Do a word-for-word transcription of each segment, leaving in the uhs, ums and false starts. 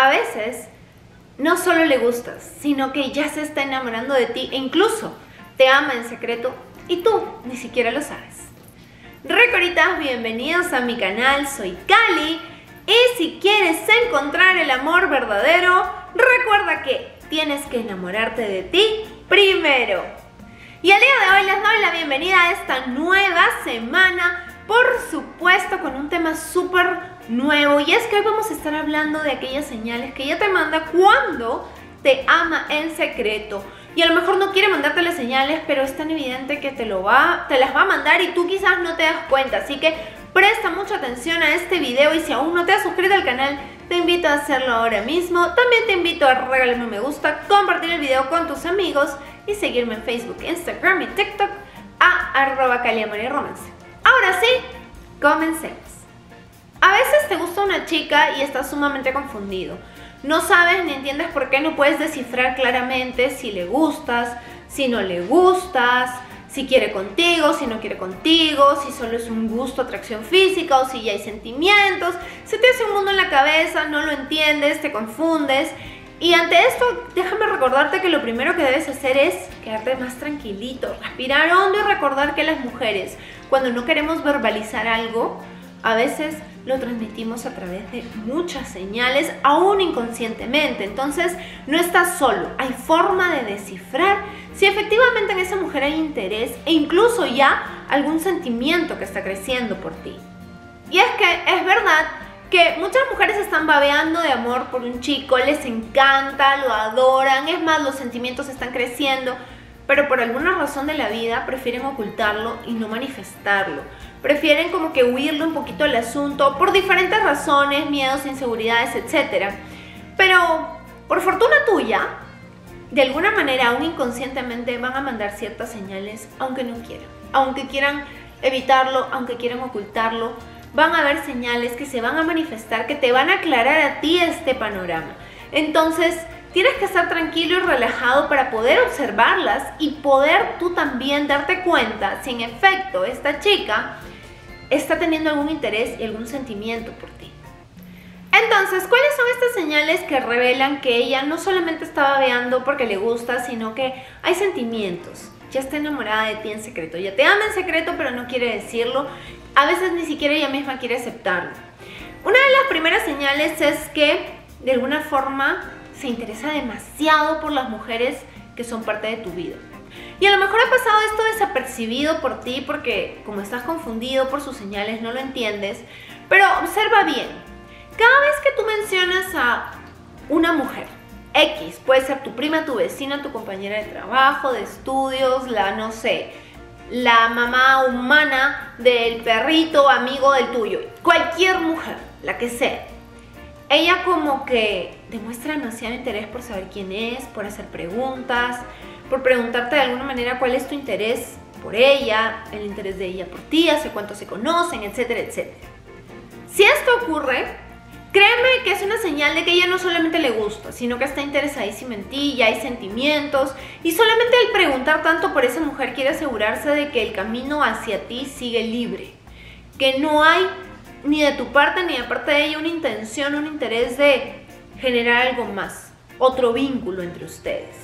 a veces no solo le gustas, sino que ya se está enamorando de ti e incluso te ama en secreto y tú ni siquiera lo sabes. Recoritas, bienvenidos a mi canal, soy Cali y si quieres encontrar el amor verdadero, recuerda que tienes que enamorarte de ti primero. Y el día de hoy les doy la bienvenida a esta nueva semana, por supuesto con un tema súper nuevo, y es que hoy vamos a estar hablando de aquellas señales que ella te manda cuando te ama en secreto. Y a lo mejor no quiere mandarte las señales, pero es tan evidente que te, lo va, te las va a mandar y tú quizás no te das cuenta. Así que presta mucha atención a este video y si aún no te has suscrito al canal, te invito a hacerlo ahora mismo. También te invito a regalarme un me gusta, compartir el video con tus amigos y seguirme en Facebook, Instagram y TikTok a arroba caliamoryromance. Ahora sí, comencemos. A veces te gusta una chica y estás sumamente confundido. No sabes ni entiendes por qué no puedes descifrar claramente si le gustas, si no le gustas, si quiere contigo, si no quiere contigo, si solo es un gusto, atracción física o si ya hay sentimientos. Se te hace un mundo en la cabeza, no lo entiendes, te confundes. Y ante esto, déjame recordarte que lo primero que debes hacer es quedarte más tranquilito, respirar hondo y recordar que las mujeres, cuando no queremos verbalizar algo, a veces lo transmitimos a través de muchas señales, aún inconscientemente. Entonces, no estás solo, hay forma de descifrar si efectivamente en esa mujer hay interés e incluso ya algún sentimiento que está creciendo por ti. Y es que es verdad que muchas mujeres están babeando de amor por un chico, les encanta, lo adoran, es más, los sentimientos están creciendo, pero por alguna razón de la vida prefieren ocultarlo y no manifestarlo. Prefieren como que huirle un poquito al asunto por diferentes razones, miedos, inseguridades, etcétera. Pero por fortuna tuya, de alguna manera, aún inconscientemente, van a mandar ciertas señales, aunque no quieran. Aunque quieran evitarlo, aunque quieran ocultarlo, van a haber señales que se van a manifestar, que te van a aclarar a ti este panorama. Entonces, tienes que estar tranquilo y relajado para poder observarlas y poder tú también darte cuenta si en efecto esta chica está teniendo algún interés y algún sentimiento por ti. Entonces, ¿cuáles son estas señales que revelan que ella no solamente está babeando porque le gusta, sino que hay sentimientos? Ya está enamorada de ti en secreto, ya te ama en secreto pero no quiere decirlo, a veces ni siquiera ella misma quiere aceptarlo. Una de las primeras señales es que de alguna forma se interesa demasiado por las mujeres que son parte de tu vida. Y a lo mejor ha pasado esto desapercibido por ti porque como estás confundido por sus señales no lo entiendes, pero observa bien. Cada vez que tú mencionas a una mujer X, puede ser tu prima, tu vecina, tu compañera de trabajo, de estudios, la no sé, la mamá humana del perrito amigo del tuyo, cualquier mujer, la que sea. Ella como que demuestra demasiado interés por saber quién es, por hacer preguntas, por preguntarte de alguna manera cuál es tu interés por ella, el interés de ella por ti, hace cuánto se conocen, etcétera, etcétera. Si esto ocurre, créeme que es una señal de que ella no solamente le gusta, sino que está interesadísima en ti, ya hay sentimientos, y solamente al preguntar tanto por esa mujer quiere asegurarse de que el camino hacia ti sigue libre, que no hay ni de tu parte ni de parte de ella una intención, un interés de generar algo más, otro vínculo entre ustedes.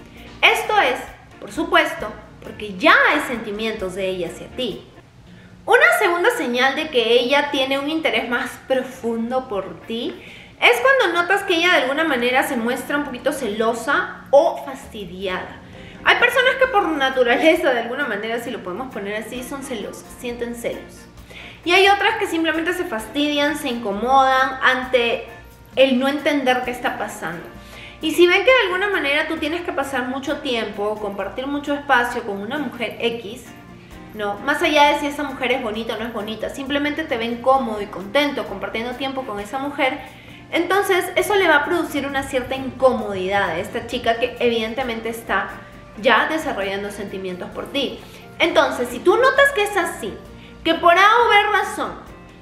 Esto es, por supuesto, porque ya hay sentimientos de ella hacia ti. Una segunda señal de que ella tiene un interés más profundo por ti es cuando notas que ella de alguna manera se muestra un poquito celosa o fastidiada. Hay personas que por naturaleza, de alguna manera, si lo podemos poner así, son celosas, sienten celos. Y hay otras que simplemente se fastidian, se incomodan ante el no entender qué está pasando. Y si ven que de alguna manera tú tienes que pasar mucho tiempo, compartir mucho espacio con una mujer X, no, más allá de si esa mujer es bonita o no es bonita, simplemente te ven cómodo y contento compartiendo tiempo con esa mujer, entonces eso le va a producir una cierta incomodidad a esta chica que evidentemente está ya desarrollando sentimientos por ti. Entonces, si tú notas que es así, que por A o B razón,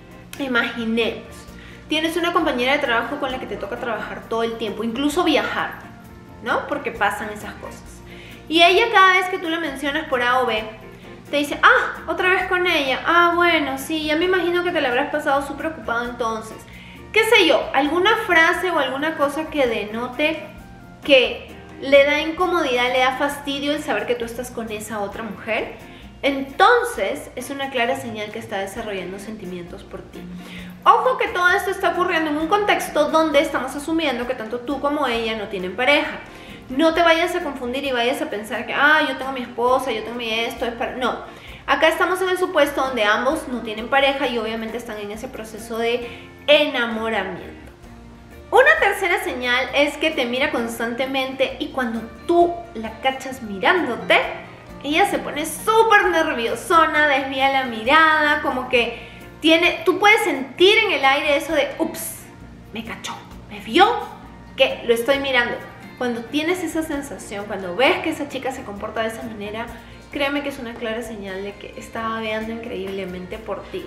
imaginemos, tienes una compañera de trabajo con la que te toca trabajar todo el tiempo, incluso viajar, ¿no? Porque pasan esas cosas. Y ella cada vez que tú la mencionas por A o B, te dice, ah, otra vez con ella, ah, bueno, sí, ya me imagino que te la habrás pasado súper ocupado entonces. qué sé yo, alguna frase o alguna cosa que denote que le da incomodidad, le da fastidio el saber que tú estás con esa otra mujer, entonces es una clara señal que está desarrollando sentimientos por ti. Ojo que todo esto está ocurriendo en un contexto donde estamos asumiendo que tanto tú como ella no tienen pareja. No te vayas a confundir y vayas a pensar que, ah, yo tengo mi esposa, yo tengo mi esto, es para... No, acá estamos en el supuesto donde ambos no tienen pareja y obviamente están en ese proceso de enamoramiento. Una tercera señal es que te mira constantemente y cuando tú la cachas mirándote, ella se pone súper nerviosona, desvía la mirada, como que tiene, tú puedes sentir en el aire eso de, ups, me cachó, me vio que lo estoy mirando. Cuando tienes esa sensación, cuando ves que esa chica se comporta de esa manera, créeme que es una clara señal de que está babeando increíblemente por ti.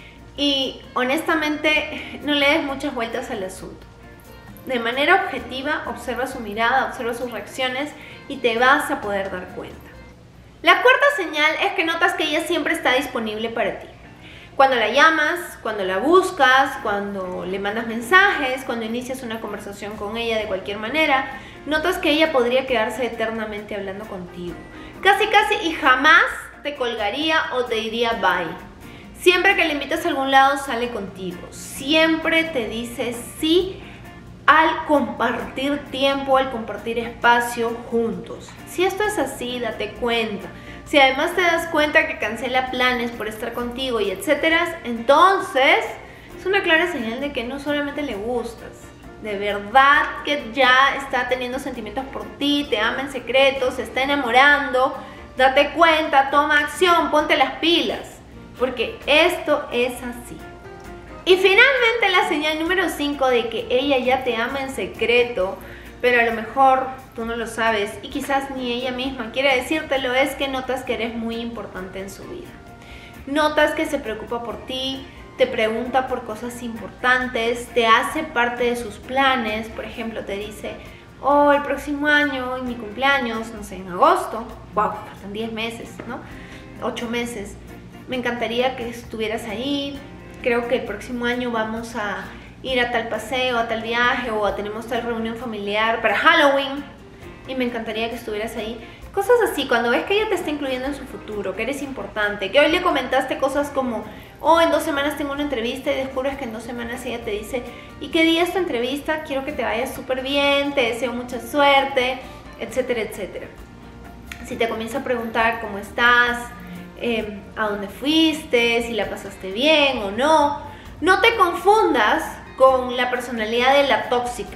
Y honestamente, no le des muchas vueltas al asunto. De manera objetiva, observa su mirada, observa sus reacciones y te vas a poder dar cuenta. La cuarta señal es que notas que ella siempre está disponible para ti. Cuando la llamas, cuando la buscas, cuando le mandas mensajes, cuando inicias una conversación con ella de cualquier manera, notas que ella podría quedarse eternamente hablando contigo. Casi casi y jamás te colgaría o te diría bye. Siempre que le invitas a algún lado sale contigo. Siempre te dice sí al compartir tiempo, al compartir espacio juntos. Si esto es así, date cuenta. Si además te das cuenta que cancela planes por estar contigo y etcétera, entonces es una clara señal de que no solamente le gustas, de verdad que ya está teniendo sentimientos por ti, te ama en secreto, se está enamorando. Date cuenta, toma acción, ponte las pilas, porque esto es así. Y finalmente la señal número cinco de que ella ya te ama en secreto, pero a lo mejor tú no lo sabes y quizás ni ella misma quiere decírtelo, es que notas que eres muy importante en su vida. Notas que se preocupa por ti, te pregunta por cosas importantes, te hace parte de sus planes. Por ejemplo, te dice, oh, el próximo año, en mi cumpleaños, no sé, en agosto, wow, faltan diez meses, ¿no? ocho meses, me encantaría que estuvieras ahí. Creo que el próximo año vamos a ir a tal paseo, a tal viaje o a, tenemos tal reunión familiar para Halloween y me encantaría que estuvieras ahí. Cosas así, cuando ves que ella te está incluyendo en su futuro, que eres importante, que hoy le comentaste cosas como, oh, en dos semanas tengo una entrevista y descubres que en dos semanas ella te dice, ¿y qué día es tu entrevista? Quiero que te vayas súper bien, te deseo mucha suerte, etcétera, etcétera. Si te comienza a preguntar cómo estás, Eh, a dónde fuiste, si la pasaste bien o no. No te confundas con la personalidad de la tóxica.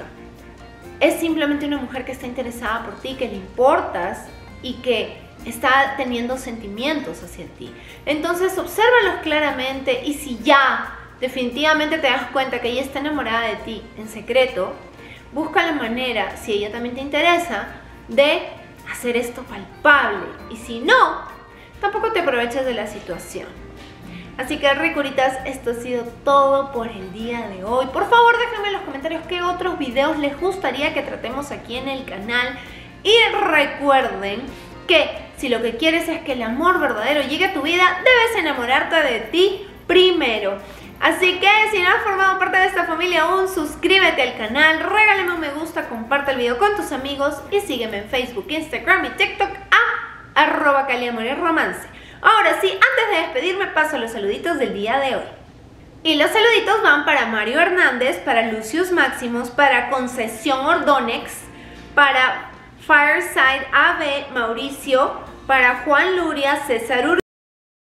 Es simplemente una mujer que está interesada por ti, que le importas y que está teniendo sentimientos hacia ti. Entonces, obsérvalos claramente y si ya definitivamente te das cuenta que ella está enamorada de ti en secreto, busca la manera, si ella también te interesa, de hacer esto palpable. Y si no, tampoco te aproveches de la situación. Así que ricuritas, esto ha sido todo por el día de hoy. Por favor, déjenme en los comentarios qué otros videos les gustaría que tratemos aquí en el canal. Y recuerden que si lo que quieres es que el amor verdadero llegue a tu vida, debes enamorarte de ti primero. Así que si no has formado parte de esta familia aún, suscríbete al canal, regálame un me gusta, comparte el video con tus amigos y sígueme en Facebook, Instagram y TikTok a arroba caliamorerromance. Ahora sí, antes de despedirme paso a los saluditos del día de hoy. Y los saluditos van para Mario Hernández, para Lucius Máximos, para Concesión Ordonex, para Fireside A B Mauricio, para Juan Luria, César Ur